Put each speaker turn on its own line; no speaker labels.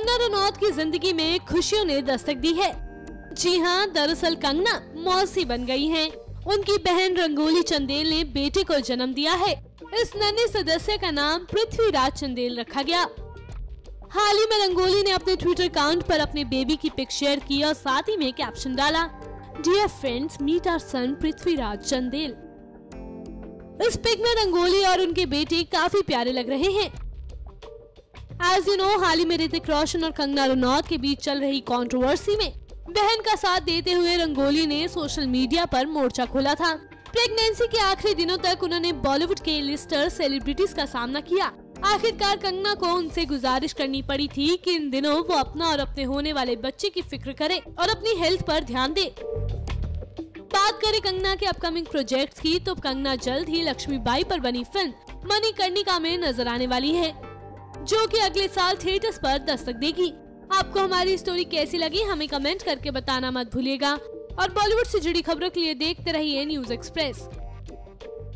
कंगना रनौत की जिंदगी में खुशियों ने दस्तक दी है। जी हाँ, दरअसल कंगना मौसी बन गई हैं। उनकी बहन रंगोली चंदेल ने बेटे को जन्म दिया है। इस नन्हे सदस्य का नाम पृथ्वीराज चंदेल रखा गया। हाल ही में रंगोली ने अपने ट्विटर अकाउंट पर अपने बेबी की पिक शेयर की और साथ ही में कैप्शन डाला, dear friends, meet our son Prithviraj Chandel. इस पिक में रंगोली और उनके बेटे काफी प्यारे लग रहे हैं। एज यू नो, हाल ही में ऋतिक रोशन और कंगना रनौत के बीच चल रही कंट्रोवर्सी में बहन का साथ देते हुए रंगोली ने सोशल मीडिया पर मोर्चा खोला था। प्रेगनेंसी के आखिरी दिनों तक उन्होंने बॉलीवुड के लिस्टर सेलिब्रिटीज का सामना किया। आखिरकार कंगना को उनसे गुजारिश करनी पड़ी थी कि इन दिनों वो अपना और अपने होने वाले बच्चे की फिक्र करे और अपनी हेल्थ पर ध्यान दे। बात करें कंगना के अपकमिंग प्रोजेक्ट्स की, तो कंगना जल्द ही लक्ष्मीबाई पर बनी फिल्म मणिकर्णिका में नजर आने वाली है, जो कि अगले साल थिएटर्स पर दस्तक देगी। आपको हमारी स्टोरी कैसी लगी हमें कमेंट करके बताना मत भूलिएगा और बॉलीवुड से जुड़ी खबरों के लिए देखते रहिए न्यूज़ एक्सप्रेस।